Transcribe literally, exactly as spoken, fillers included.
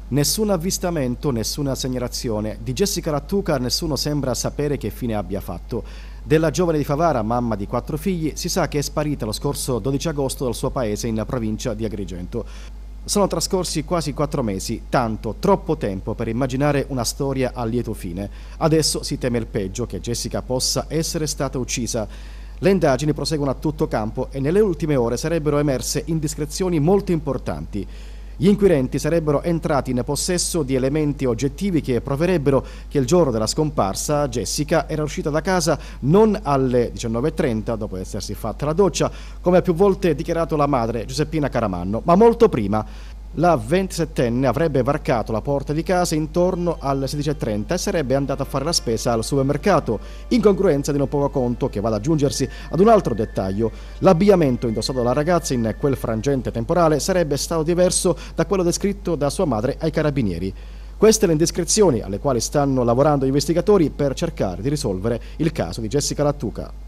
Nessun avvistamento, nessuna segnalazione. Di Jessica Lattuca nessuno sembra sapere che fine abbia fatto. Della giovane di Favara, mamma di quattro figli, si sa che è sparita lo scorso dodici agosto dal suo paese in provincia di Agrigento. Sono trascorsi quasi quattro mesi, tanto, troppo tempo per immaginare una storia a lieto fine. Adesso si teme il peggio, che Jessica possa essere stata uccisa. Le indagini proseguono a tutto campo e nelle ultime ore sarebbero emerse indiscrezioni molto importanti. Gli inquirenti sarebbero entrati in possesso di elementi oggettivi che proverebbero che il giorno della scomparsa Jessica era uscita da casa non alle diciannove e trenta, dopo essersi fatta la doccia, come ha più volte dichiarato la madre Giuseppina Caramanno, ma molto prima. La ventisettenne avrebbe varcato la porta di casa intorno alle sedici e trenta e sarebbe andata a fare la spesa al supermercato, incongruenza di non poco conto che va ad aggiungersi ad un altro dettaglio. L'abbigliamento indossato dalla ragazza in quel frangente temporale sarebbe stato diverso da quello descritto da sua madre ai carabinieri. Queste le indiscrezioni alle quali stanno lavorando gli investigatori per cercare di risolvere il caso di Jessica Lattuca.